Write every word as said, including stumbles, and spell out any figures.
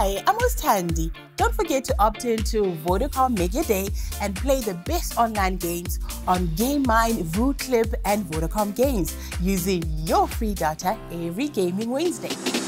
Hi, I'm Ostandi. Don't forget to opt in to Vodacom Make Your Day and play the best online games on Gameasy, VooClip, and Vodacom Games using your free data every gaming Wednesday.